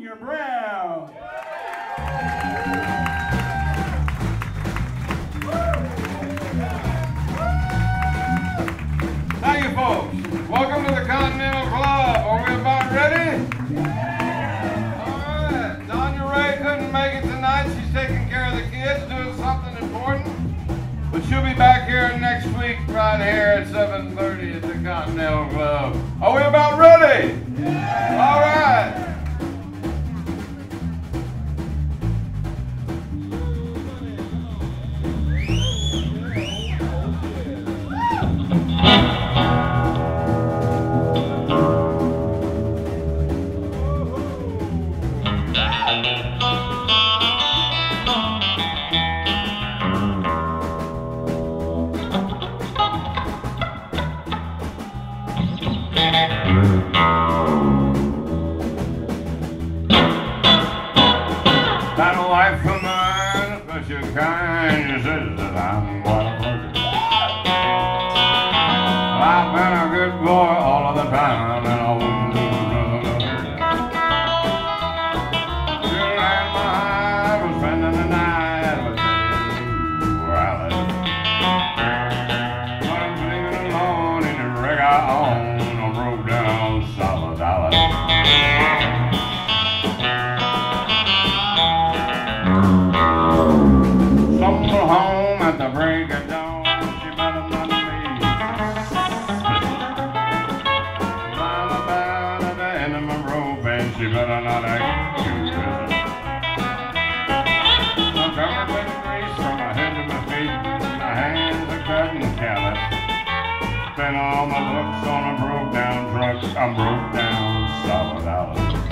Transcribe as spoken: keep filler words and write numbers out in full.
Junior Brown. Thank you, folks. Welcome to the Continental Club. Are we about ready? All right. Donya Ray couldn't make it tonight. She's taking care of the kids, doing something important. But she'll be back here next week, right here at seven thirty at the Continental Club. Are we about ready? All right. That wife of mine, but you're kind, you said that I'm what I'm working. I've been a good boy all of the time, and I wouldn't do another. You and my eye was spending the night with me, Alice. But I'm sleeping alone in the rig I own, I broke down solid Dallas. Stumble home at the break of dawn, she better not leave. Lying about at the end of my rope, and she better not act too good. I'm covered with grease from my head to my feet, my hands are cut and callous. Spent all my looks on a broke down truck, I'm broke down solid Alice.